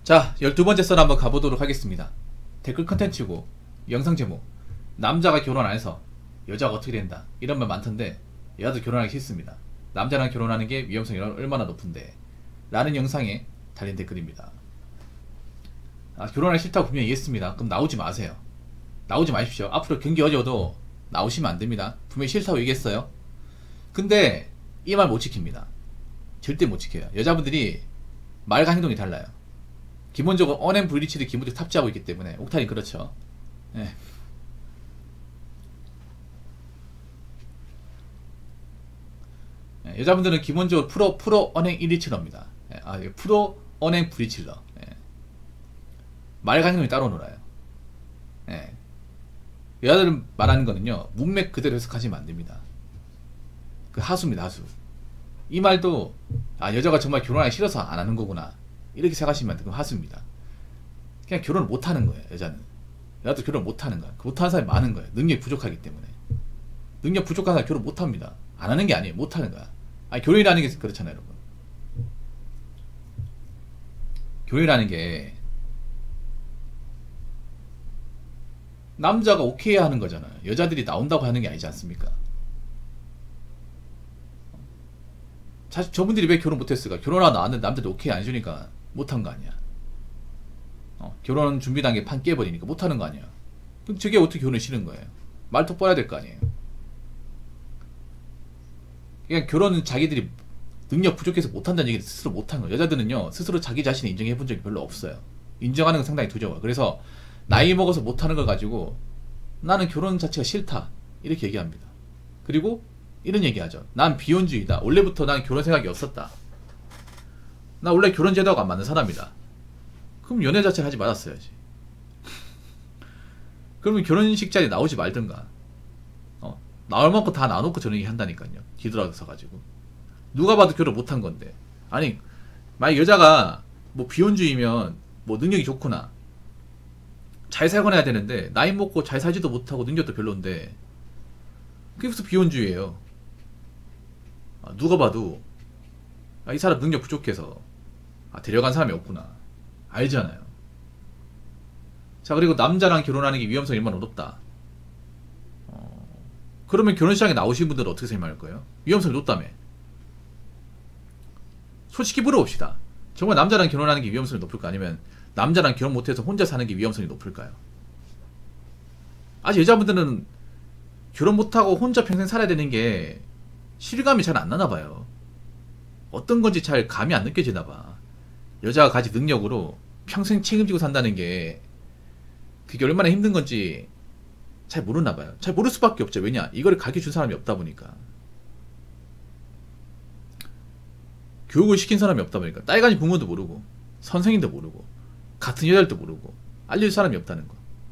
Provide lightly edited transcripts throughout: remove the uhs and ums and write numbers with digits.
자, 12번째 썰 한번 가보도록 하겠습니다. 댓글 컨텐츠고 영상 제목, 남자가 결혼 안 해서 여자가 어떻게 된다, 이런 말 많던데 여자도 결혼하기 싫습니다. 남자랑 결혼하는 게 위험성이 얼마나 높은데 라는 영상에 달린 댓글입니다. 결혼하기 싫다고 분명히 얘기했습니다. 그럼 나오지 마세요. 나오지 마십시오. 앞으로 경기 어려워도 나오시면 안됩니다. 분명히 싫다고 얘기했어요. 근데 이 말 못 지킵니다. 절대 못 지켜요. 여자분들이 말과 행동이 달라요. 기본적으로 언앤 브리치를 기본적으로 탑재하고 있기 때문에. 옥탄이 그렇죠. 네. 네, 여자분들은 기본적으로 프로 언행 1위칠러입니다. 네, 프로 언행 브리칠러. 네. 말과 행동이 따로 놀아요. 네. 여자들은 말하는 거는요, 문맥 그대로 해석하시면 안됩니다. 그 하수입니다, 하수. 이 말도 여자가 정말 결혼하기 싫어서 안 하는 거구나, 이렇게 생각하시면 안 돼요. 그럼 하수입니다. 그냥 결혼을 못 하는 거예요, 여자는. 여자도 결혼 못 하는 거야. 못 하는 사람이 많은 거예요. 능력이 부족하기 때문에. 능력 부족한 사람 결혼 못 합니다. 안 하는 게 아니에요. 못 하는 거야. 결혼이라는 게 그렇잖아요, 여러분. 결혼이라는 게 남자가 오케이 하는 거잖아요. 여자들이 나온다고 하는 게 아니지 않습니까? 사실 저분들이 왜 결혼 못했을까? 결혼하고 나왔는데 남자들 오케이 안 해주니까 못한 거 아니야. 결혼 준비 단계 판 깨버리니까 못하는 거 아니야. 그럼 저게 어떻게 결혼이 싫은 거예요? 말 똑바로 해야 될 거 아니에요. 그냥 결혼은 자기들이 능력 부족해서 못한다는 얘기를 스스로 못한 거예요. 여자들은요, 스스로 자기 자신을 인정해 본 적이 별로 없어요. 인정하는 건 상당히 두려워요. 그래서 나이 먹어서 못하는 걸 가지고 나는 결혼 자체가 싫다, 이렇게 얘기합니다. 그리고 이런 얘기하죠. 난 비혼주의다. 원래부터 난 결혼 생각이 없었다. 나 원래 결혼 제도가 안 맞는 사람이다. 그럼 연애 자체를 하지 말았어야지. 그러면 결혼식 자리에 나오지 말든가. 나올 만큼 다 나눠놓고 저런 얘기 한다니까요. 뒤돌아서 가지고. 누가 봐도 결혼 못한 건데. 아니, 만약 여자가 뭐 비혼주의면 뭐 능력이 좋구나, 잘 살건 해야 되는데 나이 먹고 잘 살지도 못하고 능력도 별론데 그게 무슨 비혼주의예요. 누가 봐도 이 사람 능력 부족해서 데려간 사람이 없구나, 알잖아요. 자, 그리고 남자랑 결혼하는 게 위험성이 얼마나 높다. 그러면 결혼식장에 나오신 분들은 어떻게 생각할 거예요? 위험성이 높다며. 솔직히 물어봅시다. 정말 남자랑 결혼하는 게 위험성이 높을까? 아니면 남자랑 결혼 못해서 혼자 사는 게 위험성이 높을까요? 아직 여자분들은 결혼 못하고 혼자 평생 살아야 되는 게 실감이 잘 안 나나 봐요. 어떤 건지 잘 감이 안 느껴지나 봐. 여자가 가진 능력으로 평생 책임지고 산다는 게 그게 얼마나 힘든 건지 잘 모르나 봐요. 잘 모를 수밖에 없죠. 왜냐? 이거를 가르쳐준 사람이 없다 보니까. 교육을 시킨 사람이 없다 보니까. 딸 가진 부모도 모르고, 선생님도 모르고, 같은 여자들도 모르고, 알려줄 사람이 없다는 거.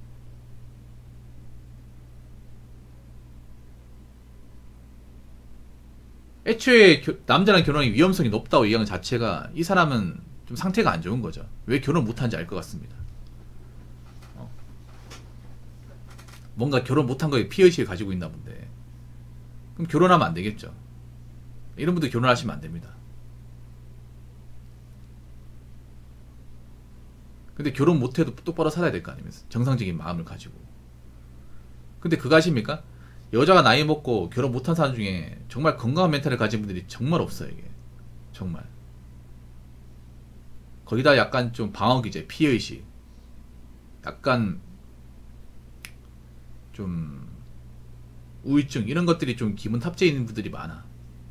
애초에 남자랑 결혼이 위험성이 높다고 얘기하는 자체가 이 사람은 좀 상태가 안 좋은 거죠. 왜 결혼 못하는지 알 것 같습니다. 뭔가 결혼 못한 거에 피해의식을 가지고 있나 본데. 그럼 결혼하면 안 되겠죠. 이런 분들 결혼하시면 안 됩니다. 근데 결혼 못해도 똑바로 살아야 될 거 아닙니까? 정상적인 마음을 가지고. 근데 그거 아십니까? 여자가 나이 먹고 결혼 못한 사람 중에 정말 건강한 멘탈을 가진 분들이 정말 없어요, 이게. 정말. 거기다 약간 좀 방어기제, 피해의식, 약간 좀 우울증, 이런 것들이 좀 기본 탑재해 있는 분들이 많아.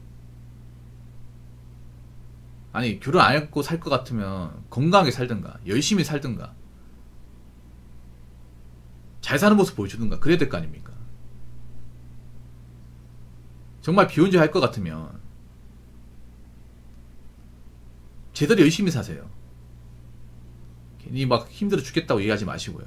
아니, 결혼 안 했고 살 것 같으면 건강하게 살든가, 열심히 살든가, 잘 사는 모습 보여주든가, 그래야 될 거 아닙니까? 정말 비혼주의 할 것 같으면 제대로 열심히 사세요. 괜히 막 힘들어 죽겠다고 얘기하지 마시고요.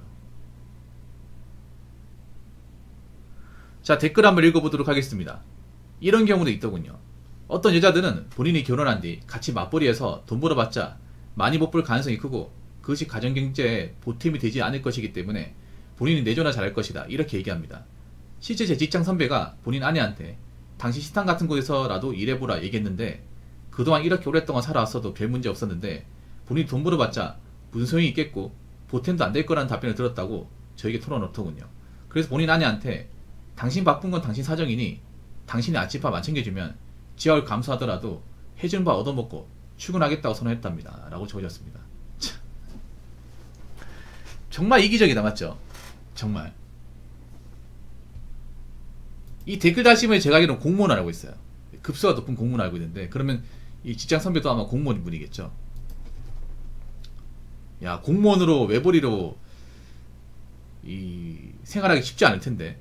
자, 댓글 한번 읽어보도록 하겠습니다. 이런 경우도 있더군요. 어떤 여자들은 본인이 결혼한 뒤 같이 맞벌이해서 돈 벌어봤자 많이 못 벌 가능성이 크고 그것이 가정경제에 보탬이 되지 않을 것이기 때문에 본인이 내조나 잘할 것이다, 이렇게 얘기합니다. 실제 제 직장 선배가 본인 아내한테 당시 식당 같은 곳에서라도 일해보라 얘기했는데 그동안 이렇게 오랫동안 살아왔어도 별 문제 없었는데 본인이 돈 벌어봤자 무슨 소용이 있겠고 보탬도 안 될 거라는 답변을 들었다고 저에게 털어놓더군요. 그래서 본인 아내한테 당신 바쁜 건 당신 사정이니 당신이 아침밥 안 챙겨주면 지하를 감수하더라도 해준 바 얻어먹고 출근하겠다고 선언했답니다. 라고 적어졌습니다. 정말 이기적이다, 맞죠? 정말. 이 댓글 다시면 제가 알기로는 공무원 알고 있어요. 급수가 높은 공무원 알고 있는데, 그러면 이 직장 선배도 아마 공무원 분이겠죠. 야, 공무원으로 외벌이로 이 생활하기 쉽지 않을 텐데.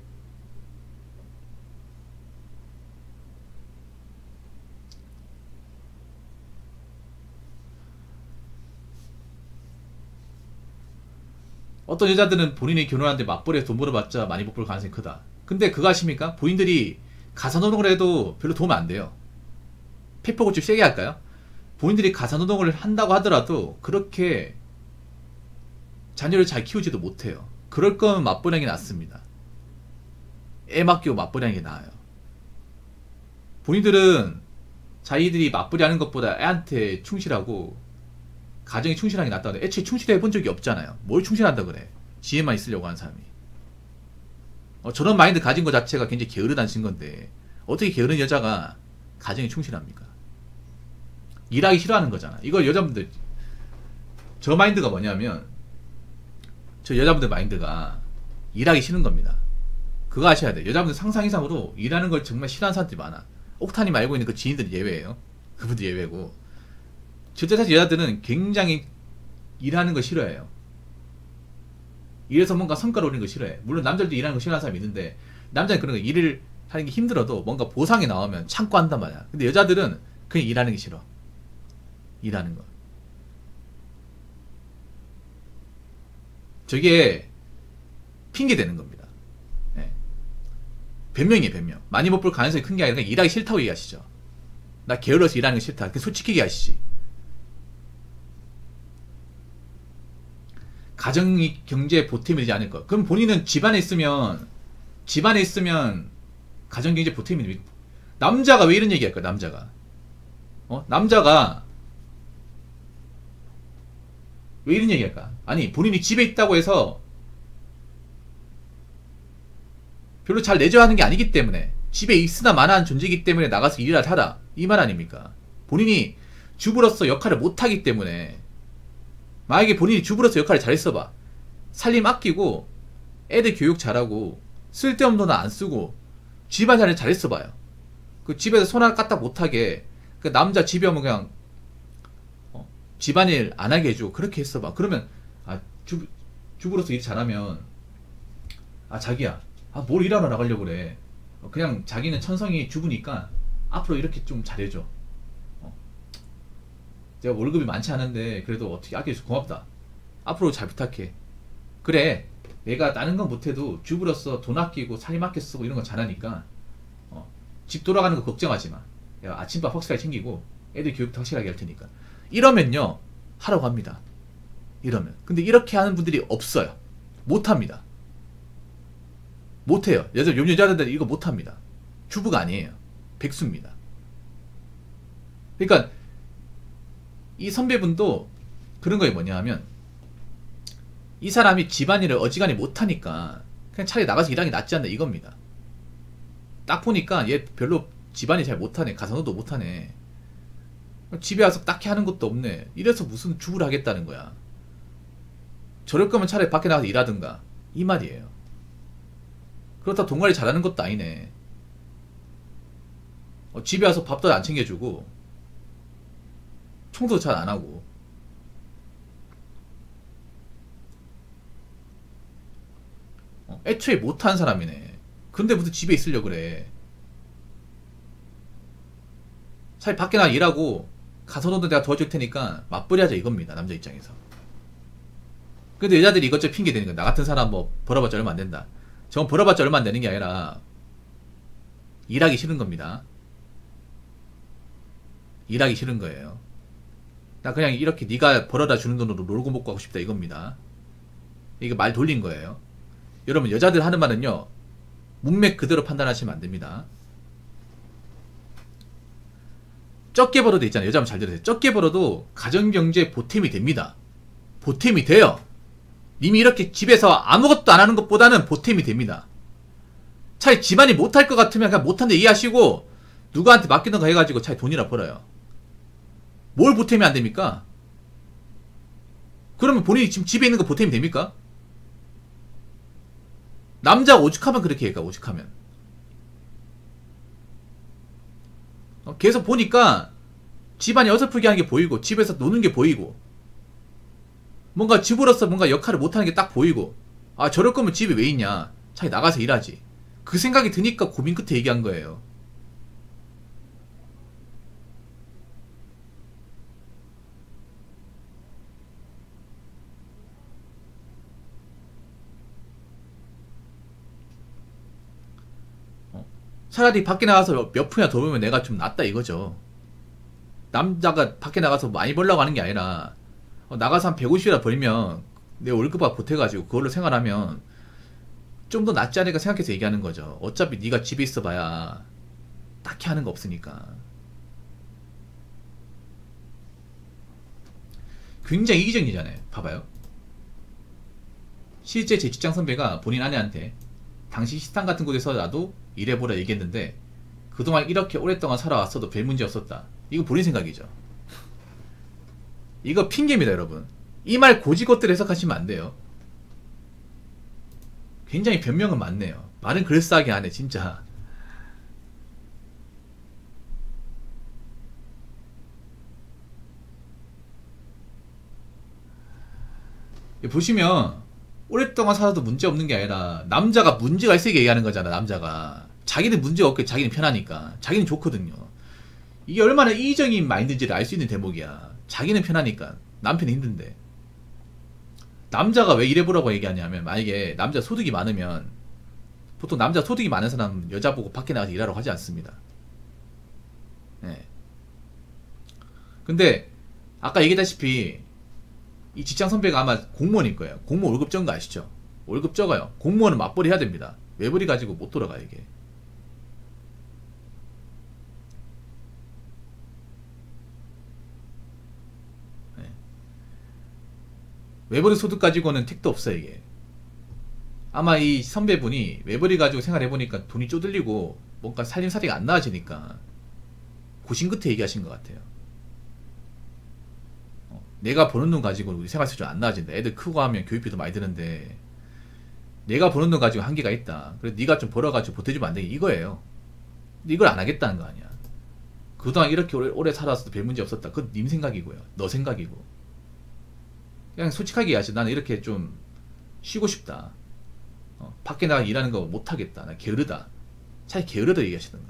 어떤 여자들은 본인이 결혼하는데 맞벌이에서 돈 벌어봤자 많이 못 벌 가능성이 크다. 근데 그거 아십니까? 본인들이 가사노동을 해도 별로 도움 안 돼요. 팩폭을 좀 세게 할까요? 본인들이 가사노동을 한다고 하더라도 그렇게 자녀를 잘 키우지도 못해요. 그럴 거면 맞벌이하는 게 낫습니다. 애 맡기고 맞벌이하는 게 나아요. 본인들은 자기들이 맞벌이하는 것보다 애한테 충실하고 가정에 충실하는 게 낫다고. 애초에 충실해 본 적이 없잖아요. 뭘 충실한다 그래. 지혜만 있으려고 하는 사람이. 저런 마인드 가진 것 자체가 굉장히 게으르다는 증거인데 어떻게 게으른 여자가 가정에 충실합니까? 일하기 싫어하는 거잖아. 이걸 여자분들, 저 마인드가 뭐냐면 저 여자분들 마인드가 일하기 싫은 겁니다. 그거 아셔야 돼요. 여자분들 상상 이상으로 일하는 걸 정말 싫어하는 사람들이 많아. 옥탄이 알고 있는 그 지인들이 예외예요. 그분들 예외고, 실제 사실 여자들은 굉장히 일하는 거 싫어해요. 일해서 뭔가 성과를 올리는 거 싫어해. 물론 남자들도 일하는 거 싫어하는 사람이 있는데 남자는 그런 거 일을 하는 게 힘들어도 뭔가 보상이 나오면 참고 한단 말이야. 근데 여자들은 그냥 일하는 게 싫어. 일하는 거. 저게 핑계 대는 겁니다. 네. 변명이에요, 변명. 많이 못 볼 가능성이 큰 게 아니라 그냥 일하기 싫다고 얘기하시죠. 나 게을러서 일하는 게 싫다. 그냥 솔직히 얘기하시지. 가정이 경제에 보탬이 되지 않을 것. 그럼 본인은 집안에 있으면 가정 경제 보탬이 되지. 남자가 왜 이런 얘기 할까? 남자가 남자가 왜 이런 얘기 할까? 아니, 본인이 집에 있다고 해서 별로 잘 내조하는 게 아니기 때문에, 집에 있으나 마나한 존재이기 때문에 나가서 일을 하라, 이 말 아닙니까? 본인이 주부로서 역할을 못하기 때문에. 만약에 본인이 주부로서 역할을 잘했어봐. 살림 아끼고 애들 교육 잘하고 쓸데없는 돈 안 쓰고 집안일을 잘했어봐요. 그 집에서 손 하나 까딱 못하게 그 남자 집에 오면 그냥 집안일 안 하게 해주고 그렇게 했어봐. 그러면 주부로서 일 잘하면 자기야 뭘 일하러 나가려고 그래. 그냥 자기는 천성이 주부니까 앞으로 이렇게 좀 잘해줘. 내가 월급이 많지 않은데 그래도 어떻게 아껴줘서 고맙다. 앞으로 잘 부탁해. 그래, 내가 다른 건 못해도 주부로서 돈 아끼고 살림 아껴 쓰고 이런 거 잘하니까 집 돌아가는 거 걱정하지 마. 내가 아침밥 확실하게 챙기고 애들 교육도 확실하게 할 테니까. 이러면요 하라고 합니다. 이러면. 근데 이렇게 하는 분들이 없어요. 못합니다. 못해요. 요즘 여자들 이거 못합니다. 주부가 아니에요. 백수입니다. 그러니까 이 선배분도 그런 거에 뭐냐 하면, 이 사람이 집안일을 어지간히 못하니까 그냥 차라리 나가서 일하는 게 낫지 않나 이겁니다. 딱 보니까 얘 별로 집안일 잘 못하네. 가사노도 못하네. 집에 와서 딱히 하는 것도 없네. 이래서 무슨 주부를 하겠다는 거야. 저럴 거면 차라리 밖에 나가서 일하든가, 이 말이에요. 그렇다고 돈 관리 잘하는 것도 아니네. 집에 와서 밥도 안 챙겨주고 청소도 잘 안하고. 애초에 못하는 사람이네. 근데 무슨 집에 있으려고 그래. 차라리 밖에 나가 일하고 가서노도 내가 도와줄 테니까 맞벌이 하자 이겁니다. 남자 입장에서. 근데 여자들이 이것저것 핑계 대는 거야. 나 같은 사람 뭐 벌어봤자 얼마 안 된다. 저건 벌어봤자 얼마 안 되는 게 아니라 일하기 싫은 겁니다. 일하기 싫은 거예요. 나 그냥 이렇게 네가 벌어다 주는 돈으로 놀고 먹고 하고 싶다 이겁니다. 이게 말 돌린 거예요. 여러분, 여자들 하는 말은요 문맥 그대로 판단하시면 안 됩니다. 적게 벌어도 있잖아요. 여자분 잘 들으세요. 적게 벌어도 가정경제 보탬이 됩니다. 보탬이 돼요. 님이 이렇게 집에서 아무것도 안 하는 것보다는 보탬이 됩니다. 차라리 집안이 못할 것 같으면 그냥 못한데 이해하시고 누구한테 맡기던가 해가지고 차라리 돈이나 벌어요. 뭘 보탬이 안 됩니까? 그러면 본인이 지금 집에 있는 거 보탬이 됩니까? 남자가 오죽하면 그렇게 할까, 오죽하면. 계속 보니까 집안이 어설프게 하는 게 보이고 집에서 노는 게 보이고 뭔가 집으로서 뭔가 역할을 못하는 게 딱 보이고 아 저럴 거면 집에 왜 있냐 차라리 나가서 일하지 그 생각이 드니까 고민 끝에 얘기한 거예요. 차라리 밖에 나가서 몇 푼이나 더 벌면 내가 좀 낫다 이거죠. 남자가 밖에 나가서 많이 벌려고 하는 게 아니라 나가서 한 150이라 벌면 내 월급과 보태가지고 그걸로 생활하면 좀 더 낫지 않을까 생각해서 얘기하는 거죠. 어차피 네가 집에 있어 봐야 딱히 하는 거 없으니까. 굉장히 이기적이잖아요. 봐봐요. 실제 제 직장 선배가 본인 아내한테 당신 식당 같은 곳에서라도 일해보라 얘기했는데 그동안 이렇게 오랫동안 살아왔어도 별 문제 없었다. 이거 본인 생각이죠. 이거 핑계입니다, 여러분. 이 말 고지것대로 해석하시면 안 돼요. 굉장히 변명은 많네요. 말은 그럴싸하게 하네, 진짜. 보시면 오랫동안 살아도 문제 없는 게 아니라 남자가 문제가 있으니까 얘기하는 거잖아. 남자가 자기는 문제가 없게 자기는 편하니까 자기는 좋거든요. 이게 얼마나 이기적인 마인드인지를 알 수 있는 대목이야. 자기는 편하니까 남편이 힘든데. 남자가 왜 일해보라고 얘기하냐면 만약에 남자 소득이 많으면 보통 남자 소득이 많은 사람은 여자 보고 밖에 나가서 일하라고 하지 않습니다. 네. 근데 아까 얘기했다시피 이 직장 선배가 아마 공무원일 거예요. 공무원 월급 적은 거 아시죠? 월급 적어요. 공무원은 맞벌이 해야 됩니다. 외벌이 가지고 못 돌아가 이게. 네. 외벌이 소득 가지고는 택도 없어요 이게. 아마 이 선배분이 외벌이 가지고 생활해보니까 돈이 쪼들리고 뭔가 살림살이가 안 나아지니까 고심 끝에 얘기하신 것 같아요. 내가 버는 돈 가지고 우리 생활수준 안 나아진다. 애들 크고 하면 교육비도 많이 드는데 내가 버는 돈 가지고 한계가 있다. 그래서 네가 좀 벌어가지고 보태주면 안 되게 이거예요. 근데 이걸 안 하겠다는 거 아니야. 그동안 이렇게 오래 살았어도 별 문제 없었다. 그건 님 생각이고요. 너 생각이고. 그냥 솔직하게 얘기하지. 나는 이렇게 좀 쉬고 싶다. 밖에 나가 일하는 거 못하겠다. 나 게으르다. 차라리 게으르다 얘기하시던가.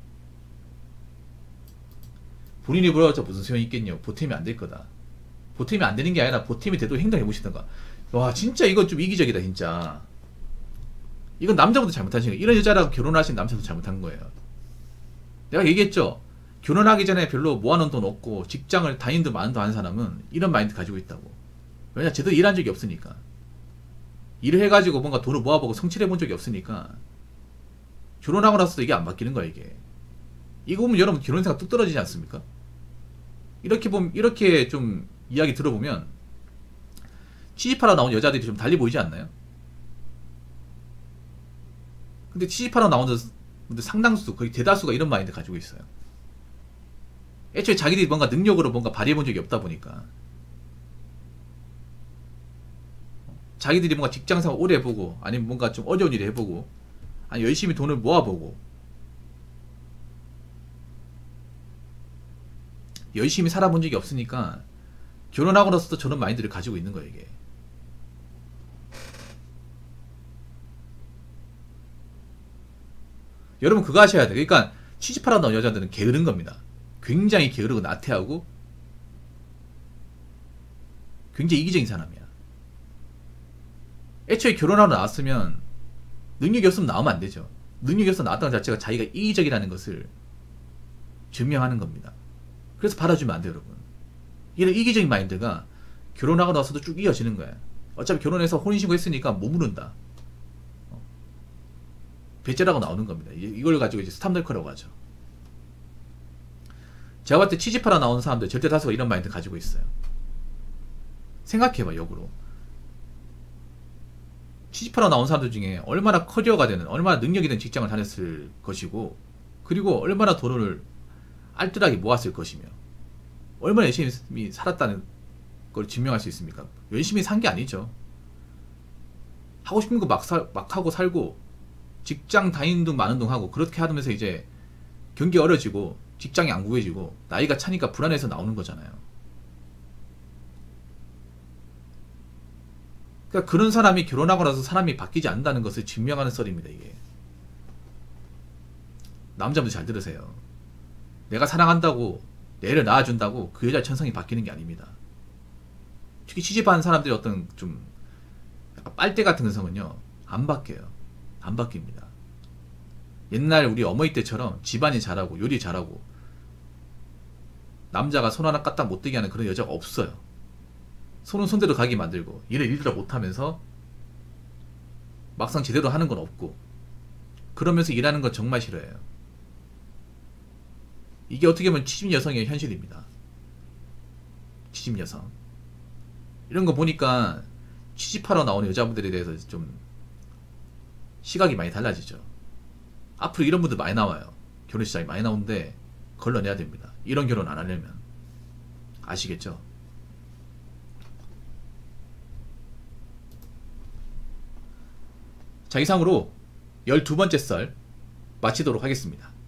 본인이 벌어봤자 무슨 소용이 있겠냐. 보탬이 안 될 거다. 보탬이 안 되는 게 아니라 보탬이 돼도 행동해보시던가. 와 진짜 이건 좀 이기적이다 진짜. 이건 남자분도 잘못하신 거예요. 이런 여자라고 결혼하신 남자도 잘못한 거예요. 내가 얘기했죠. 결혼하기 전에 별로 모아놓은 돈 없고 직장을 다니는 많은 돈 아는 사람은 이런 마인드 가지고 있다고. 왜냐 제대로 일한 적이 없으니까. 일을 해가지고 뭔가 돈을 모아보고 성취해본 적이 없으니까 결혼하고 나서도 이게 안 바뀌는 거야 이게. 이거 보면 여러분 결혼 생각 뚝 떨어지지 않습니까? 이렇게 보면 이렇게 좀 이야기 들어보면 취직하러 나온 여자들이 좀 달리 보이지 않나요? 근데 취직하러 나온 분들 상당수 거의 대다수가 이런 마인드 가지고 있어요. 애초에 자기들이 뭔가 능력으로 뭔가 발휘해본 적이 없다 보니까 자기들이 뭔가 직장생활 오래 해보고 아니면 뭔가 좀 어려운 일을 해보고 아니 열심히 돈을 모아보고 열심히 살아본 적이 없으니까 결혼하고 나서도 저런 마인드를 가지고 있는 거예요 이게. 여러분 그거 하셔야 돼요. 그러니까 취직하러 나온 여자들은 게으른 겁니다. 굉장히 게으르고 나태하고 굉장히 이기적인 사람이야. 애초에 결혼하고 나왔으면 능력이 없으면 나오면 안 되죠. 능력이 없어서 나왔다는 자체가 자기가 이기적이라는 것을 증명하는 겁니다. 그래서 받아주면 안 돼요 여러분. 이런 이기적인 마인드가 결혼하고 나서도 쭉 이어지는 거야. 어차피 결혼해서 혼인신고 했으니까 못 물은다. 배째라고 나오는 겁니다. 이걸 가지고 이제 스탑널커라고 하죠. 제가 봤을 때 취직하러 나오는 사람들 절대 다수가 이런 마인드 가지고 있어요. 생각해봐, 역으로. 취직하러 나온 사람들 중에 얼마나 커리어가 되는, 얼마나 능력이 되는 직장을 다녔을 것이고, 그리고 얼마나 돈을 알뜰하게 모았을 것이며, 얼마나 열심히 살았다는 걸 증명할 수 있습니까? 열심히 산 게 아니죠. 하고 싶은 거 막 하고 살고, 직장 다니는 둥 마는 둥 하고, 그렇게 하면서 이제 경기 어려지고, 직장이 안 구해지고, 나이가 차니까 불안해서 나오는 거잖아요. 그러니까 그런 사람이 결혼하고 나서 사람이 바뀌지 않는다는 것을 증명하는 썰입니다, 이게. 남자분들 잘 들으세요. 내가 사랑한다고, 내 애를 낳아준다고 그 여자 천성이 바뀌는 게 아닙니다. 특히 취집하는 사람들이 어떤 좀 약간 빨대 같은 근성은요, 안 바뀌어요. 안 바뀝니다. 옛날 우리 어머니 때처럼 집안이 잘하고 요리 잘하고 남자가 손 하나 까딱 못되게 하는 그런 여자가 없어요. 손은 손대로 가게 만들고 일을 일대로 못하면서 막상 제대로 하는 건 없고, 그러면서 일하는 건 정말 싫어해요. 이게 어떻게 보면 취집 여성의 현실입니다. 취집 여성. 이런 거 보니까 취직하러 나오는 여자분들에 대해서 좀 시각이 많이 달라지죠. 앞으로 이런 분들 많이 나와요. 결혼 시장이 많이 나오는데 걸러내야 됩니다. 이런 결혼 안 하려면. 아시겠죠? 자, 이상으로 12번째 썰 마치도록 하겠습니다.